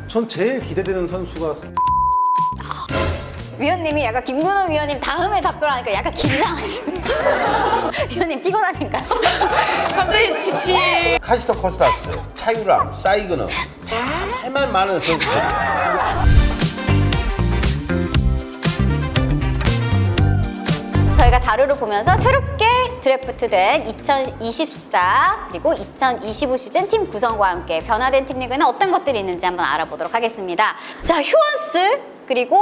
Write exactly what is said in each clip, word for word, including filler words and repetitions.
전 제일 기대되는 선수가 위원님이 약간 김근호 위원님 다음에 답변하니까 약간 긴장하시네요. 위원님 피곤하신가요? 갑자기 직시. 카시토 코스타스, 차유람, 사이그너 정말 많은 선수들이에요. 저희가 자료를 보면서 새롭게 드래프트된 이천이십사 그리고 이천이십오 시즌 팀 구성과 함께 변화된 팀리그는 어떤 것들이 있는지 한번 알아보도록 하겠습니다. 자, 휴원스 그리고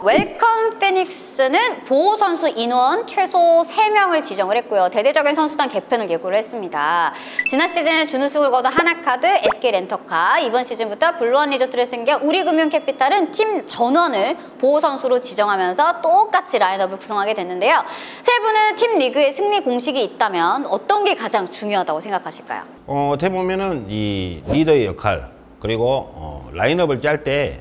웰컴 피닉스는 보호 선수 인원 최소 세 명을 지정을 했고요. 대대적인 선수단 개편을 예고를 했습니다. 지난 시즌 준우승을 거둔 하나카드, 에스케이 렌터카, 이번 시즌부터 블루원 리조트를 승계한 우리금융캐피탈은 팀 전원을 보호 선수로 지정하면서 똑같이 라인업을 구성하게 됐는데요. 세 분은 팀 리그의 승리 공식이 있다면 어떤 게 가장 중요하다고 생각하실까요? 어, 어떻게 보면은 이 리더의 역할 그리고 어, 라인업을 짤 때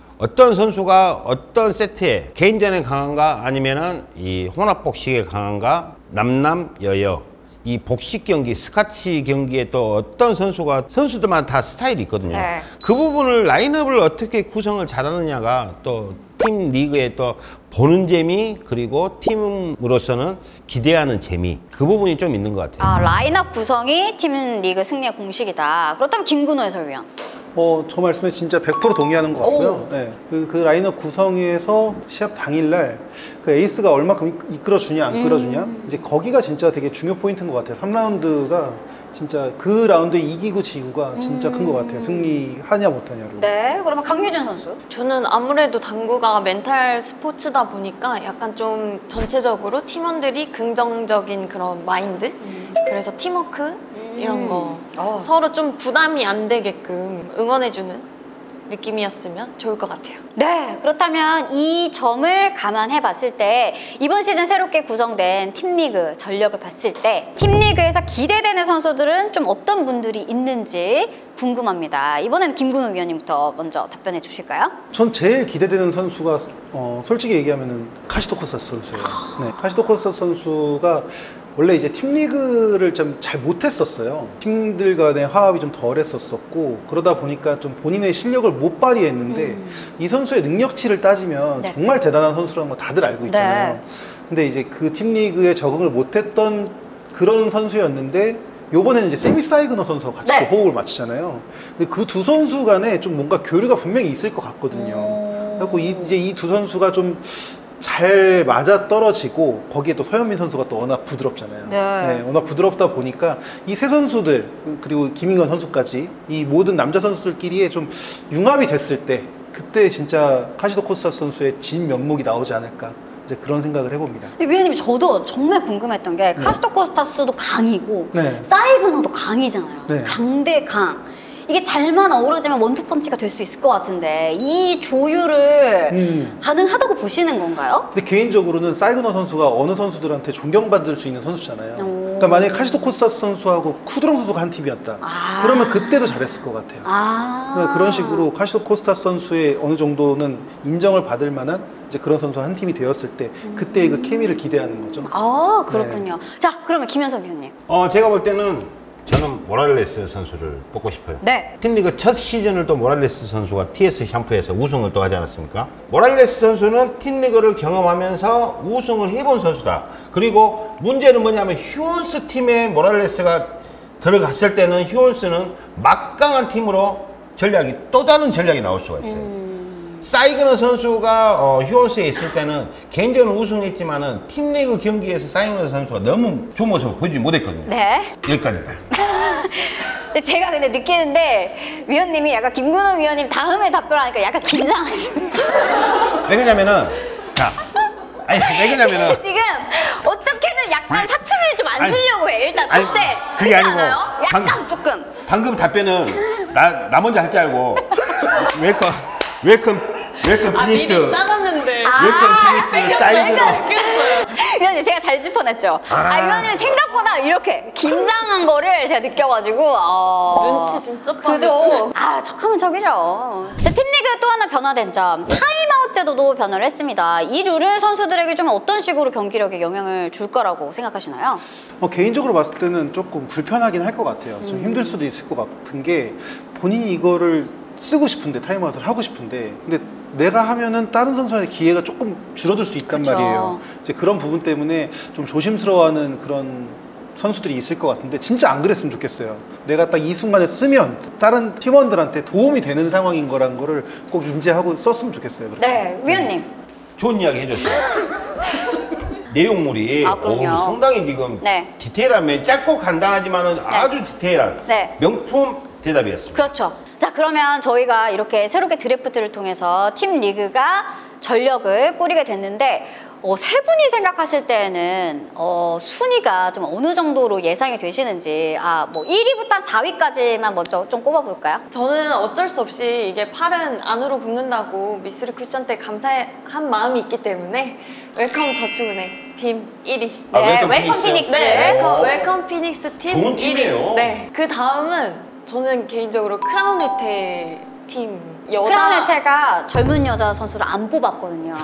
어떤 선수가 어떤 세트에 개인전에 강한가 아니면은 이 혼합 복식에 강한가 남남 여여 이 복식 경기 스카치 경기에 또 어떤 선수가 선수들마다 다 스타일이 있거든요. 네. 그 부분을 라인업을 어떻게 구성을 잘하느냐가 또 팀 리그에 또 보는 재미 그리고 팀으로서는 기대하는 재미 그 부분이 좀 있는 것 같아요. 아, 라인업 구성이 팀 리그 승리의 공식이다. 그렇다면 김근호 해설위원. 어, 저 말씀에 진짜 백 퍼센트 동의하는 것 같고요. 네. 그, 그 라인업 구성에서 시합 당일날 그 에이스가 얼마큼 이끌어주냐 안 끌어주냐 음. 이제 거기가 진짜 되게 중요 포인트인 것 같아요. 삼 라운드가 진짜 그 라운드에 이기고 지구가 진짜 큰 것 같아요. 승리하냐 못하냐로. 네, 그러면 강유진 선수. 저는 아무래도 당구가 멘탈 스포츠다 보니까 약간 좀 전체적으로 팀원들이 긍정적인 그런 마인드? 음. 그래서 팀워크? 이런 거 어. 서로 좀 부담이 안 되게끔 응원해주는 느낌이었으면 좋을 것 같아요. 네, 그렇다면 이 점을 감안해 봤을 때 이번 시즌 새롭게 구성된 팀리그 전력을 봤을 때 팀리그에서 기대되는 선수들은 좀 어떤 분들이 있는지 궁금합니다. 이번엔 김근호 위원님부터 먼저 답변해 주실까요? 전 제일 기대되는 선수가 어, 솔직히 얘기하면은 카시토 코스타스 선수예요. 네, 카시토 코스타스 선수가 원래 이제 팀리그를 좀 잘 못했었어요. 팀들 간의 화합이 좀 덜했었었고 그러다 보니까 좀 본인의 실력을 못 발휘했는데 음. 이 선수의 능력치를 따지면 네. 정말 대단한 선수라는 거 다들 알고 있잖아요. 네. 근데 이제 그 팀리그에 적응을 못했던 그런 선수였는데 요번에는 이제 세미 사이그너 선수와 같이 네. 또 호흡을 맞추잖아요. 근데 그 두 선수 간에 좀 뭔가 교류가 분명히 있을 것 같거든요. 그래서 이, 이제 이 두 선수가 좀 잘 맞아 떨어지고 거기에 또 서현민 선수가 또 워낙 부드럽잖아요. 네. 네, 워낙 부드럽다 보니까 이 세 선수들 그리고 김인건 선수까지 이 모든 남자 선수들끼리의 좀 융합이 됐을 때 그때 진짜 카시토 코스타스 선수의 진 면목이 나오지 않을까 이제 그런 생각을 해봅니다. 위원님 저도 정말 궁금했던 게 네. 카시토 코스타스도 강이고 네. 사이그너도 강이잖아요. 네. 강대 강. 이게 잘만 어우러지면 원투펀치가 될 수 있을 것 같은데 이 조율을 음. 가능하다고 보시는 건가요? 근데 개인적으로는 사이그너 선수가 어느 선수들한테 존경받을 수 있는 선수잖아요. 오. 그러니까 만약에 카시토 코스타스 선수하고 쿠드롱 선수가 한 팀이었다. 아. 그러면 그때도 잘했을 것 같아요. 아. 그러니까 그런 식으로 카시토 코스타스 선수의 어느 정도는 인정을 받을 만한 이제 그런 선수 한 팀이 되었을 때 음. 그때의 그 케미를 기대하는 거죠. 아, 그렇군요. 네. 자, 그러면 김현석 위원님. 어, 제가 볼 때는 저는 모랄레스 선수를 뽑고 싶어요. 네. 팀리그 첫 시즌을 또 모랄레스 선수가 티에스 샴푸에서 우승을 또 하지 않았습니까? 모랄레스 선수는 팀리그를 경험하면서 우승을 해본 선수다. 그리고 문제는 뭐냐면 휴원스 팀에 모랄레스가 들어갔을 때는 휴원스는 막강한 팀으로 전략이 또 다른 전략이 나올 수가 있어요. 음. 사이그너 선수가 어, 휴원스에 있을 때는 개인적으로 우승했지만은 팀리그 경기에서 사이그너 선수가 너무 좋은 모습을 보여주지 못했거든요. 네. 여기까지입니다. 제가 근데 느끼는데 위원님이 약간 김근호 위원님 다음에 답변하니까 약간 긴장하시네요. 왜 그러냐면은 자, 아니 왜 그러냐면은 지금 어떻게든 약간 사투리를 좀 안 쓰려고 해. 일단 첫째 그게 아니고 약간 방금, 조금 방금 답변은 나, 나 먼저 할 줄 알고 웰컴 웰컴 웰컴 피닉스 아, 미리 짜놨는데 웰컴 피닉스 사이드로 위원님 제가 잘 짚어냈죠? 아, 아 위원님 생각보다 이렇게 긴장한 거를 제가 느껴가지고 어... 눈치 진짜 빠졌어. 그죠? 아 척하면 척이죠. 팀리그 또 하나 변화된 점 타임아웃 제도도 변화를 했습니다. 이 룰은 선수들에게 좀 어떤 식으로 경기력에 영향을 줄 거라고 생각하시나요? 어, 개인적으로 봤을 때는 조금 불편하긴 할 것 같아요. 좀 음. 힘들 수도 있을 것 같은 게 본인이 이거를 쓰고 싶은데 타임아웃을 하고 싶은데 근데 내가 하면은 다른 선수의 기회가 조금 줄어들 수 있단 그쵸. 말이에요. 이제 그런 부분 때문에 좀 조심스러워하는 그런 선수들이 있을 것 같은데 진짜 안 그랬으면 좋겠어요. 내가 딱 이 순간에 쓰면 다른 팀원들한테 도움이 되는 상황인 거라는 거를 꼭 인지하고 썼으면 좋겠어요. 그렇게. 네, 위원님. 좋은 이야기 해줬어요. 내용물이 아, 그럼요. 오, 상당히 지금 네. 디테일하면 짧고 간단하지만은 아주 디테일한 네. 명품 대답이었습니다. 그렇죠. 자, 그러면 저희가 이렇게 새롭게 드래프트를 통해서 팀 리그가 전력을 꾸리게 됐는데 어, 세 분이 생각하실 때는 어, 순위가 좀 어느 정도로 예상이 되시는지 아, 뭐 일 위부터 사 위까지만 먼저 좀 꼽아볼까요? 저는 어쩔 수 없이 이게 팔은 안으로 굽는다고 미쓰리 쿠션 때 감사한 마음이 있기 때문에 웰컴 저축은행 팀 일 위. 아, 네, 웰컴 웰컴 피닉스. 피닉스. 네, 웰컴, 웰컴 피닉스 팀 좋은 일 위. 팀이에요. 네, 그 다음은 저는 개인적으로 크라운 혜태 팀 여자. 크라운 혜태가 젊은 여자 선수를 안 뽑았거든요.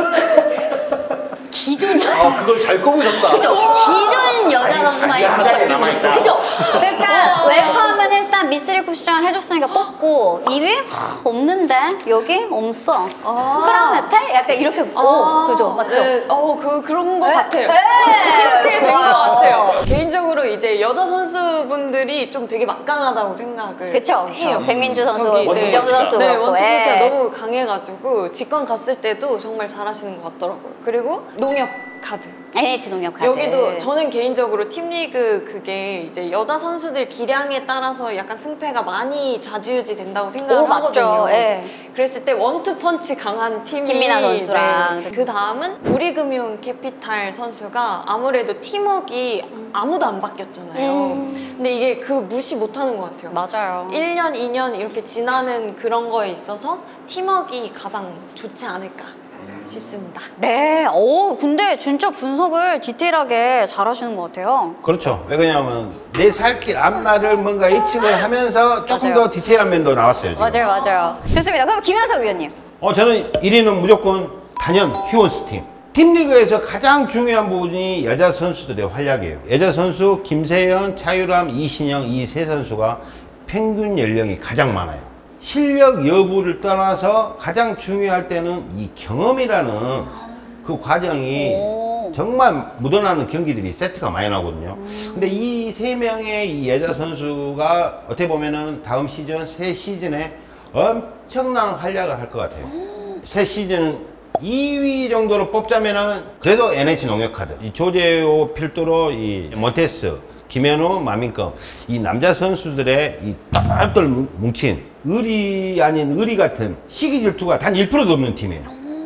기존 아, 그걸 잘 꼽으셨다. 그죠? 기존 여자 선수만 한가지 남아있다. 그죠? 그러니까 어, 웰컴은 일단 미쓰리 쿠션 해줬으니까 뽑고 이 위? 없는데? 여기? 없어. 아. 크라운 혜태? 약간 이렇게 오, 아, 그죠? 맞죠? 네, 어, 그, 그런 것 네, 같아요. 네, 그렇게 된 것 좋아요. 같아요. 개인적으로 이제 여자 선수분들이 좀 되게 막강하다고 생각을 그쵸? 해요. 백민주 선수, 저기, 네. 김정수 선수 네, 그렇고, 원투 예. 포즈가 너무 강해가지고 직관 갔을 때도 정말 잘하시는 것 같더라고요. 그리고 농협 카드. 엔에이치 농협 카드. 여기도 저는 개인적으로 팀리그 그게 이제 여자 선수들 기량에 따라서 약간 승패가 많이 좌지우지 된다고 생각을 오, 맞죠. 하거든요. 예. 그랬을 때 원투 펀치 강한 팀이 김민아 선수랑. 네. 그 다음은 우리금융 캐피탈 선수가 아무래도 팀워크가 아무도 안 바뀌었잖아요. 음. 근데 이게 그 무시 못하는 것 같아요. 맞아요. 일 년, 이 년 이렇게 지나는 그런 거에 있어서 팀워크가 가장 좋지 않을까 싶습니다. 네, 오, 근데 진짜 분석을 디테일하게 잘 하시는 것 같아요. 그렇죠. 왜 그러냐면 내 살길 앞날을 뭔가 예측을 하면서 조금 맞아요. 더 디테일한 면도 나왔어요. 지금. 맞아요, 맞아요. 좋습니다. 그럼 김현석 위원님. 어, 저는 일 위는 무조건 단연 휴원스 팀. 팀리그에서 가장 중요한 부분이 여자 선수들의 활약이에요. 여자 선수 김세연, 차유람, 이신영 이 세 선수가 평균 연령이 가장 많아요. 실력 여부를 떠나서 가장 중요할 때는 이 경험이라는 그 과정이 오. 정말 묻어나는 경기들이 세트가 많이 나오거든요. 근데 이 세 명의 이 여자 선수가 어떻게 보면은 다음 시즌, 새 시즌에 엄청난 활약을 할 것 같아요. 새 시즌은 이 위 정도로 뽑자면은 그래도 엔에이치 농협카드, 이 조재호 필두로 이 몬테스, 김현우, 마민검 이 남자 선수들의 이 똘똘 뭉친 의리 아닌 의리 같은 시기 질투가 단 일 퍼센트도 없는 팀이에요.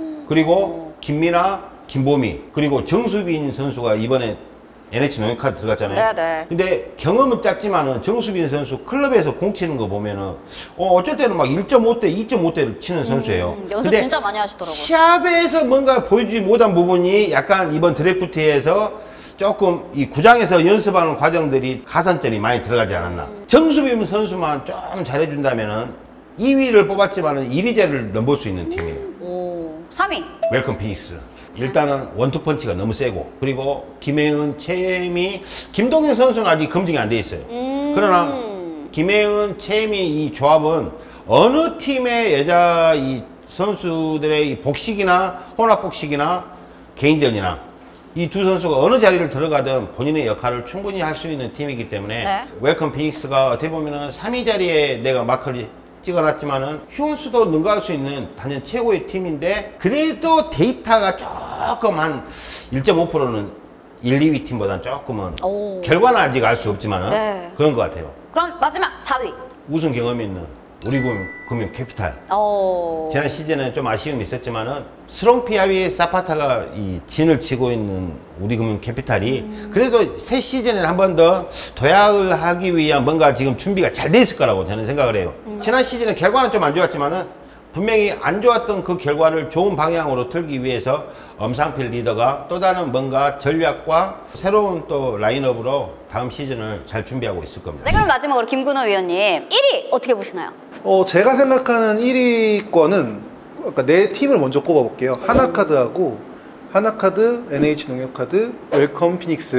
그리고 김민아, 김보미 그리고 정수빈 선수가 이번에 엔에이치 농협카드 들어갔잖아요. 네네. 근데 경험은 짧지만은 정수빈 선수 클럽에서 공 치는 거 보면은 어 어쩔 때는 막 일 점 오 대, 이 점 오 대를 치는 선수예요. 음, 연습 근데 진짜 많이 하시더라고요. 시합에서 뭔가 보여주지 못한 부분이 약간 이번 드래프트에서 조금 이 구장에서 연습하는 과정들이 가산점이 많이 들어가지 않았나. 정수빈 선수만 좀 잘해준다면은 이 위를 뽑았지만은 일 위 자리를 넘볼 수 있는 팀이에요. 오, 삼 위. 웰컴 피닉스. 일단은 원투펀치가 너무 세고, 그리고 김혜은, 최미, 김동현 선수는 아직 검증이 안 돼 있어요. 음. 그러나 김혜은, 최미 이 조합은 어느 팀의 여자 이 선수들의 이 복식이나 혼합 복식이나 개인전이나 이 두 선수가 어느 자리를 들어가든 본인의 역할을 충분히 할 수 있는 팀이기 때문에 네. 웰컴 피닉스가 어떻게 보면은 삼 위 자리에 내가 마크를 찍어놨지만은 휴원수도 능가할 수 있는 단연 최고의 팀인데, 그래도 데이터가 조금 한 일 점 오 퍼센트는 일, 이 위 팀보다는 조금은 오. 결과는 아직 알 수 없지만은 네. 그런 것 같아요. 그럼 마지막 사 위. 우승 경험이 있는 우리금융 금융 캐피탈. 오. 지난 시즌에 좀 아쉬움이 있었지만은 스롱피아비의 사파타가 이 진을 치고 있는 우리금융 캐피탈이 음. 그래도 새 시즌에 한 번 더 도약을 하기 위한 뭔가 지금 준비가 잘 돼 있을 거라고 저는 생각을 해요. 음. 지난 시즌에 결과는 좀 안 좋았지만은 분명히 안 좋았던 그 결과를 좋은 방향으로 틀기 위해서 엄상필 리더가 또 다른 뭔가 전략과 새로운 또 라인업으로 다음 시즌을 잘 준비하고 있을 겁니다. 네, 그럼 마지막으로 김근호 위원님 일 위 어떻게 보시나요? 어, 제가 생각하는 일 위권은 그러니까 내 팀을 먼저 꼽아볼게요. 하나카드하고 하나카드, 엔에이치 농협카드, 웰컴 피닉스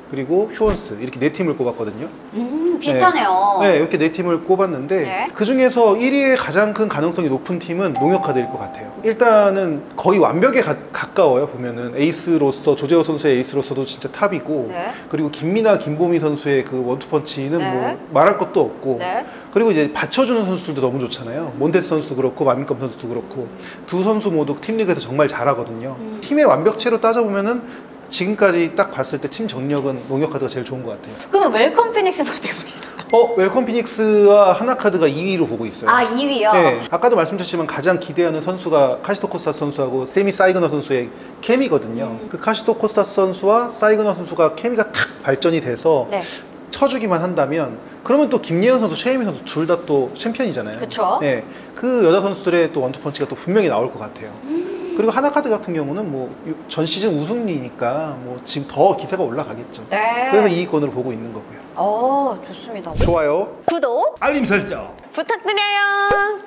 그리고 휴원스 이렇게 네 팀을 꼽았거든요. 음, 비슷하네요. 네, 이렇게 네 팀을 꼽았는데 네. 그 중에서 일 위의 가장 큰 가능성이 높은 팀은 농협카드일 것 같아요. 일단은 거의 완벽에 가, 가까워요. 보면은 에이스로서 조재호 선수의 에이스로서도 진짜 탑이고 네. 그리고 김민아, 김보미 선수의 그 원투펀치는 네. 뭐 말할 것도 없고 네. 그리고 이제 받쳐주는 선수들도 너무 좋잖아요. 몬테스 선수도 그렇고 마민컴 선수도 그렇고 두 선수 모두 팀리그에서 정말 잘하거든요. 음. 팀의 완벽체로 따져보면은 지금까지 딱 봤을 때 팀 정력은 농협카드가 제일 좋은 것 같아요. 그러면 웰컴 피닉스는 어떻게 보시나요? 어, 웰컴 피닉스와 하나카드가 이 위로 보고 있어요. 아, 이 위요? 네, 아까도 말씀드렸지만 가장 기대하는 선수가 카시토 코스타스 선수하고 세미 사이그너 선수의 케미거든요. 음. 그 카시토 코스타스 선수와 사이그너 선수가 케미가 탁 발전이 돼서 네. 쳐주기만 한다면 그러면 또 김예은 선수, 최혜미 선수 둘 다 또 챔피언이잖아요. 그쵸. 네, 그 여자 선수들의 또 원투펀치가 또 분명히 나올 것 같아요. 그리고 하나카드 같은 경우는 뭐 전 시즌 우승이니까 뭐 지금 더 기세가 올라가겠죠. 네. 그래서 이 위권으로 보고 있는 거고요. 어, 좋습니다. 좋아요. 구독 알림 설정. 부탁드려요.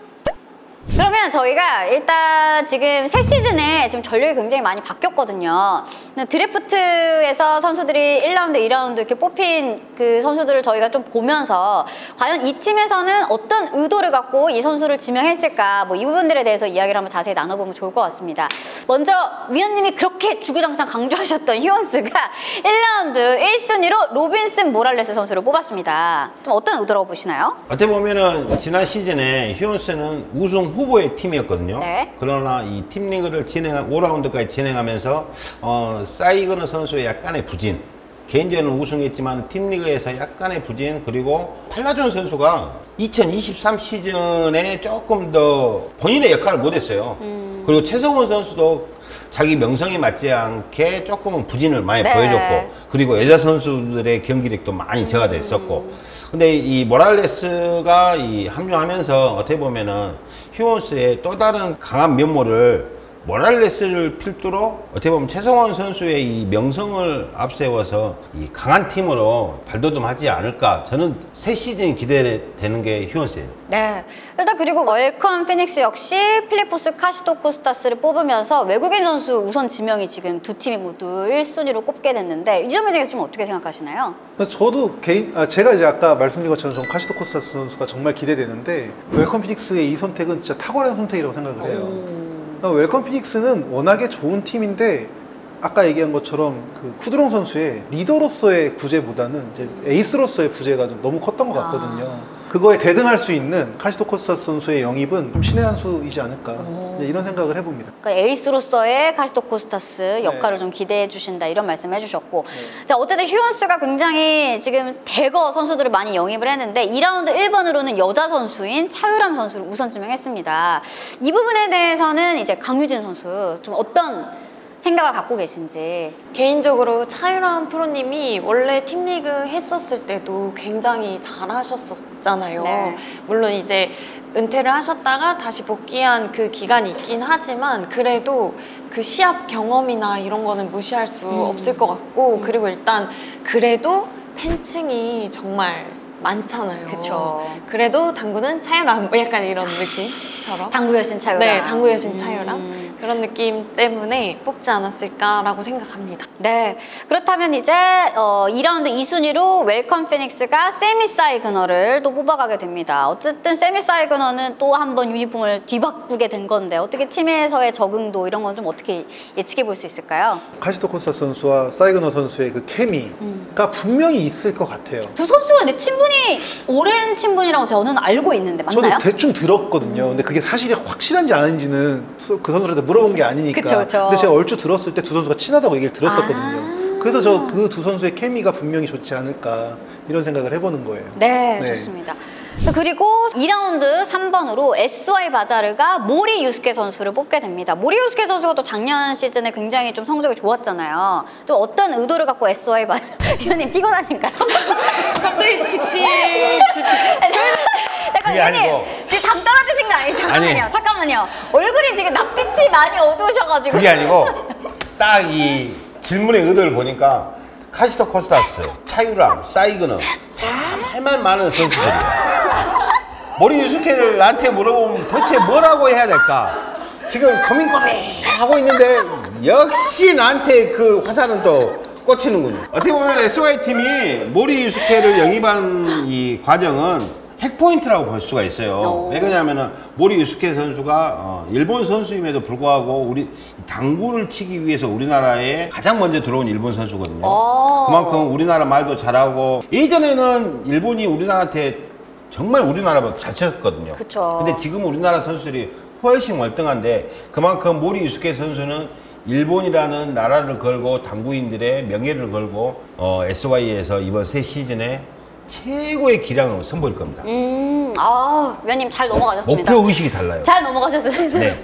그러면 저희가 일단 지금 새 시즌에 지금 전력이 굉장히 많이 바뀌었거든요. 근데 드래프트에서 선수들이 일 라운드, 이 라운드 이렇게 뽑힌 그 선수들을 저희가 좀 보면서 과연 이 팀에서는 어떤 의도를 갖고 이 선수를 지명했을까 뭐 이 부분들에 대해서 이야기를 한번 자세히 나눠보면 좋을 것 같습니다. 먼저 위원님이 그렇게 주구장창 강조하셨던 휴원스가 일 라운드 일 순위로 로빈슨 모랄레스 선수를 뽑았습니다. 좀 어떤 의도라고 보시나요? 어떻게 보면은 지난 시즌에 휴원스는 우승 후보의 팀이었거든요. 네. 그러나 이 팀리그를 진행한 오 라운드까지 진행하면서 어, 사이거너 선수의 약간의 부진, 개인전은 우승했지만 팀리그에서 약간의 부진, 그리고 팔라존 선수가 이천이십삼 시즌에 조금 더 본인의 역할을 못했어요. 음. 그리고 최성원 선수도 자기 명성에 맞지 않게 조금은 부진을 많이 네. 보여줬고, 그리고 여자 선수들의 경기력도 많이 저하됐었고, 근데 이 모랄레스가 이 합류하면서 어떻게 보면은 휴원스의 또 다른 강한 면모를 모랄레스를 필두로 어떻게 보면 최성원 선수의 이 명성을 앞세워서 이 강한 팀으로 발돋움하지 않을까, 저는 새 시즌이 기대되는 게 휴원스예요. 네. 일단 그리고 웰컴 피닉스 역시 필리포스 카시토 코스타스를 뽑으면서 외국인 선수 우선 지명이 지금 두 팀이 모두 일 순위로 꼽게 됐는데 이 점에 대해서 좀 어떻게 생각하시나요? 저도 개인, 아, 제가 이제 아까 말씀드린 것처럼 전 카시토 코스타스 선수가 정말 기대되는데 웰컴 피닉스의 이 선택은 진짜 탁월한 선택이라고 생각을 해요. 웰컴 피닉스는 워낙에 좋은 팀인데 아까 얘기한 것처럼 그 쿠드롱 선수의 리더로서의 부재보다는 이제 에이스로서의 부재가 좀 너무 컸던 것 같거든요. 아. 그거에 대등할 수 있는 카시토 코스타스 선수의 영입은 좀 신의 한 수이지 않을까 이제 이런 생각을 해봅니다. 그러니까 에이스로서의 카시토 코스타스 역할을 네. 좀 기대해 주신다 이런 말씀 해주셨고 네. 자 어쨌든 휴원스가 굉장히 지금 대거 선수들을 많이 영입을 했는데 이 라운드 일 번으로는 여자 선수인 차유람 선수를 우선 지명했습니다. 이 부분에 대해서는 이제 강유진 선수 좀 어떤 생각을 갖고 계신지. 개인적으로 차유람 프로님이 원래 팀리그 했었을 때도 굉장히 잘하셨었잖아요. 네. 물론 이제 은퇴를 하셨다가 다시 복귀한 그 기간이 있긴 하지만 그래도 그 시합 경험이나 이런 거는 무시할 수 음. 없을 것 같고 음. 그리고 일단 그래도 팬층이 정말 많잖아요. 그쵸. 그래도 당구는 차유람 뭐 약간 이런 느낌처럼. 당구 여신 차유람. 네, 당구 여신 차유람. 음. 그런 느낌 때문에 뽑지 않았을까라고 생각합니다. 네, 그렇다면 이제 어, 이 라운드 이 순위로 웰컴 피닉스가 세미 사이그너를 또 뽑아가게 됩니다. 어쨌든 세미 사이그너는 또 한 번 유니폼을 뒤바꾸게 된 건데 어떻게 팀에서의 적응도 이런 건 좀 어떻게 예측해 볼 수 있을까요? 카시토 코스타스 선수와 사이그너 선수의 그 케미가 음. 분명히 있을 것 같아요. 두 선수가 근데 친분이 오랜 친분이라고 저는 알고 있는데 맞나요? 저도 대충 들었거든요. 음. 근데 그게 사실이 확실한지 아닌지는 그 선수한테 물어본 게 아니니까. 그쵸, 그쵸. 근데 제가 얼추 들었을 때 두 선수가 친하다고 얘기를 들었었거든요. 아. 그래서 저 그 두 선수의 케미가 분명히 좋지 않을까 이런 생각을 해보는 거예요. 네, 네. 좋습니다. 그리고 이 라운드 삼 번으로 에스와이 바자르가 모리 유스케 선수를 뽑게 됩니다. 모리 유스케 선수가 또 작년 시즌에 굉장히 좀 성적이 좋았잖아요. 좀 어떤 의도를 갖고 에스와이 바자르 위원님 피곤하신가요? 갑자기 즉시 잠깐 그게 위원님 아니고. 지금 담 떨어지신 거 아니죠? 잠깐만요. 아니. 잠깐만요. 얼굴이 지금 낯빛이 많이 어두우셔가지고. 그게 아니고 딱 이 질문의 의도를 보니까 카시토 코스타스, 차유람, 사이그너 참 할 말 많은 선수들이에요. 모리 유스케를 나한테 물어보면 도대체 뭐라고 해야 될까? 지금 고민 고민 하고 있는데 역시 나한테 그 화살은 또 꽂히는군요. 어떻게 보면 에스와이 팀이 모리 유스케를 영입한 이 과정은 핵포인트라고 볼 수가 있어요. 오. 왜 그러냐면은 모리 유스케 선수가 어, 일본 선수임에도 불구하고 우리 당구를 치기 위해서 우리나라에 가장 먼저 들어온 일본 선수거든요. 오. 그만큼 우리나라 말도 잘하고 예전에는 일본이 우리나라한테 정말 우리나라보다 잘 쳤거든요. 그쵸. 근데 지금 우리나라 선수들이 훨씬 월등한데 그만큼 모리 유스케 선수는 일본이라는 나라를 걸고 당구인들의 명예를 걸고 어, 에스와이에서 이번 새 시즌에 최고의 기량을 선보일 겁니다. 음, 아, 위원님 잘 넘어가셨습니다. 목표 의식이 달라요. 잘 넘어가셨어요. 네.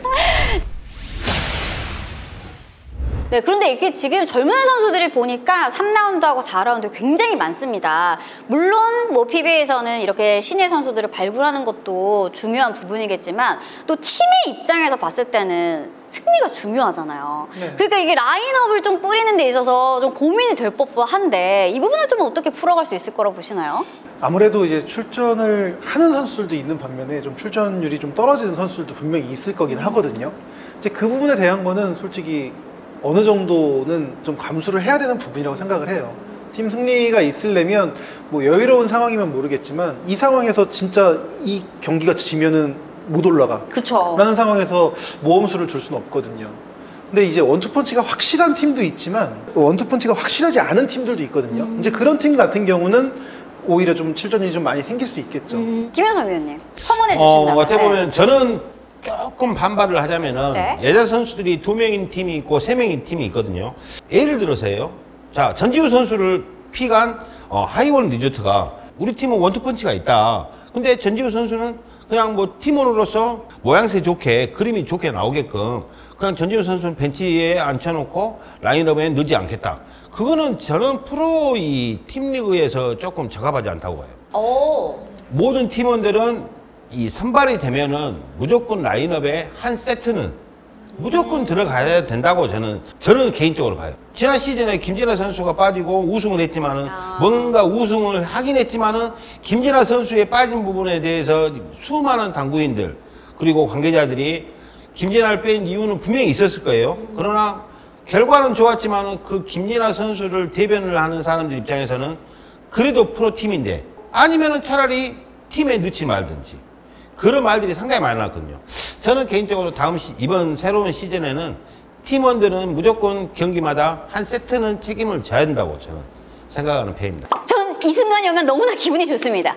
네, 그런데 이게 지금 젊은 선수들이 보니까 삼 라운드하고 사 라운드 굉장히 많습니다. 물론 뭐 피비에이에서는 이렇게 신예 선수들을 발굴하는 것도 중요한 부분이겠지만 또 팀의 입장에서 봤을 때는 승리가 중요하잖아요. 네. 그러니까 이게 라인업을 좀 꾸리는 데 있어서 좀 고민이 될 법도 한데 이 부분은 좀 어떻게 풀어갈 수 있을 거라고 보시나요? 아무래도 이제 출전을 하는 선수들도 있는 반면에 좀 출전율이 좀 떨어지는 선수들도 분명히 있을 거긴 하거든요. 이제 그 부분에 대한 거는 솔직히 어느 정도는 좀 감수를 해야 되는 부분이라고 생각을 해요. 팀 승리가 있으려면 뭐 여유로운 상황이면 모르겠지만 이 상황에서 진짜 이 경기가 지면은 못 올라가 그쵸. 라는 상황에서 모험수를 줄 수는 없거든요. 근데 이제 원투펀치가 확실한 팀도 있지만 원투펀치가 확실하지 않은 팀들도 있거든요. 음. 이제 그런 팀 같은 경우는 오히려 좀 실전이 좀 많이 생길 수 있겠죠. 음, 김현성 위원님 첨언해 어, 주신다면. 어떻게 보면 저는 조금 반발을 하자면은 네. 여자 선수들이 두 명인 팀이 있고 세 명인 팀이 있거든요. 예를 들어서요. 자, 전지우 선수를 픽한 어, 하이원 리조트가 우리 팀은 원투펀치가 있다. 근데 전지우 선수는 그냥 뭐 팀원으로서 모양새 좋게 그림이 좋게 나오게끔 그냥 전지우 선수는 벤치에 앉혀놓고 라인업에 넣지 않겠다. 그거는 저는 프로 이 팀리그에서 조금 적합하지 않다고 봐요. 오. 모든 팀원들은 이 선발이 되면은 무조건 라인업에 한 세트는 무조건 들어가야 된다고 저는 저는 개인적으로 봐요. 지난 시즌에 김진아 선수가 빠지고 우승을 했지만은 아. 뭔가 우승을 하긴 했지만은 김진아 선수의 빠진 부분에 대해서 수많은 당구인들 그리고 관계자들이 김진아를 뺀 이유는 분명히 있었을 거예요. 그러나 결과는 좋았지만은 그 김진아 선수를 대변을 하는 사람들 입장에서는 그래도 프로팀인데 아니면은 차라리 팀에 넣지 말든지 그런 말들이 상당히 많이 나왔거든요. 저는 개인적으로 다음 시, 이번 새로운 시즌에는 팀원들은 무조건 경기마다 한 세트는 책임을 져야 된다고 저는 생각하는 편입니다. 전 이 순간이 오면 너무나 기분이 좋습니다.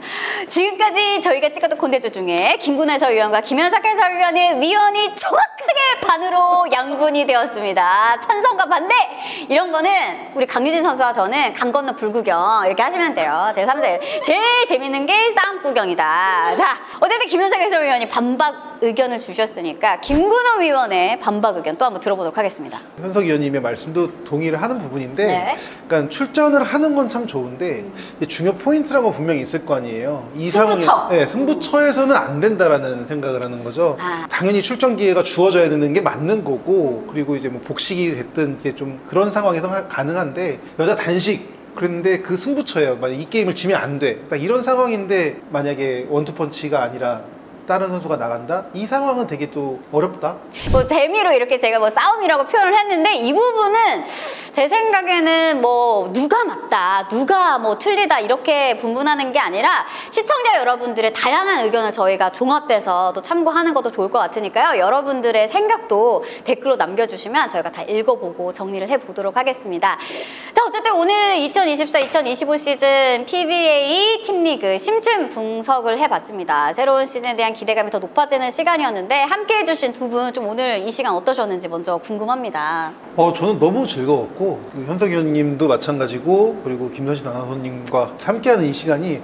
지금까지 저희가 찍었던 콘텐츠 중에 김구나 해설위원과 김현석 해설위원의 위원이 정확하게 반으로 양분이 되었습니다. 찬성과 반대! 이런 거는 우리 강유진 선수와 저는 강 건너 불구경 이렇게 하시면 돼요. 제삼 세 제일 재밌는 게 싸움 구경이다. 자, 어쨌든 김현석 해설위원이 반박 의견을 주셨으니까 김구나 위원의 반박 의견 또 한번 들어보도록 하겠습니다. 현석 위원님의 말씀도 동의를 하는 부분인데 네. 그러니까 출전을 하는 건 참 좋은데 중요 포인트라고 분명히 있을 거 아니에요. 이 승부처. 상황에, 네, 승부처에서는 안 된다라는 생각을 하는 거죠. 아. 당연히 출전 기회가 주어져야 되는 게 맞는 거고 그리고 이제 뭐 복식이 됐든 이제 좀 그런 상황에서 하- 가능한데 여자 단식 그런데 그 승부처예요. 만약 이 게임을 지면 안 돼. 그러니까 이런 상황인데 만약에 원투펀치가 아니라 다른 선수가 나간다? 이 상황은 되게 또 어렵다. 뭐 재미로 이렇게 제가 뭐 싸움이라고 표현을 했는데 이 부분은 제 생각에는 뭐 누가 맞다, 누가 뭐 틀리다 이렇게 분분하는 게 아니라 시청자 여러분들의 다양한 의견을 저희가 종합해서 또 참고하는 것도 좋을 것 같으니까요. 여러분들의 생각도 댓글로 남겨주시면 저희가 다 읽어보고 정리를 해보도록 하겠습니다. 자, 어쨌든 오늘 이천이십사 이천이십오 시즌 피비에이 팀리그 심층 분석을 해봤습니다. 새로운 시즌에 대한 기대감이 더 높아지는 시간이었는데 함께 해주신 두 분 좀 오늘 이 시간 어떠셨는지 먼저 궁금합니다. 어, 저는 너무 즐거웠고 그 현석 의원님도 마찬가지고 그리고 김선신 아나운서님과 함께하는 이 시간이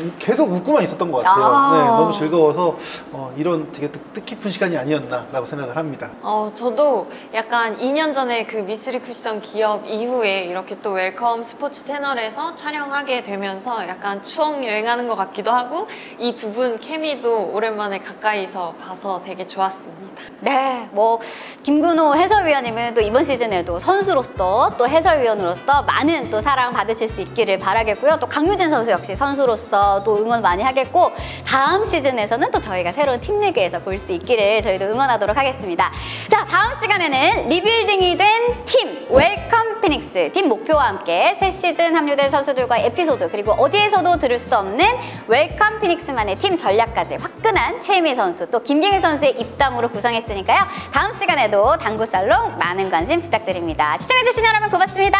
계속 웃고만 있었던 것 같아요. 아. 네, 너무 즐거워서 어, 이런 되게 뜻, 뜻깊은 시간이 아니었나라고 생각을 합니다. 어, 저도 약간 이 년 전에 그 미쓰리 쿠션 기억 이후에 이렇게 또 웰컴 스포츠 채널에서 촬영하게 되면서 약간 추억 여행하는 것 같기도 하고 이 두 분 케미도 오랜만에 오랜만에 가까이서 봐서 되게 좋았습니다. 네, 뭐 김근호 해설위원님은 또 이번 시즌에도 선수로서 또 해설위원으로서 많은 또 사랑 받으실 수 있기를 바라겠고요. 또 강유진 선수 역시 선수로서 또 응원 많이 하겠고 다음 시즌에서는 또 저희가 새로운 팀리그에서 볼 수 있기를 저희도 응원하도록 하겠습니다. 자, 다음 시간에는 리빌딩이 된 팀 웰컴 피닉스 팀 목표와 함께 새 시즌 합류된 선수들과의 에피소드 그리고 어디에서도 들을 수 없는 웰컴 피닉스만의 팀 전략까지 화끈한 최혜미 선수 또 김경희 선수의 입담으로 구성했으니까요. 다음 시간에도 당구살롱 많은 관심 부탁드립니다. 시청해주신 여러분 고맙습니다.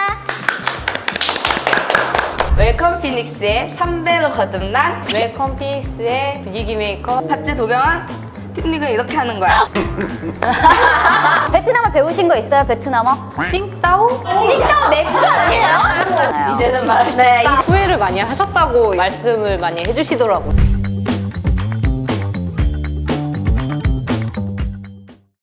웰컴 피닉스의 삼 배로 거듭난 웰컴 피닉스의 분위기 메이커 팥쥐 도경아 팀리그는 이렇게 하는 거야. 베트남어 배우신 거 있어요? 베트남어? 찡따오? 찡따오 맥주 아니에요? 이제는 말할 수 네, 있다. 후회를 많이 하셨다고 말씀을 많이 해주시더라고요.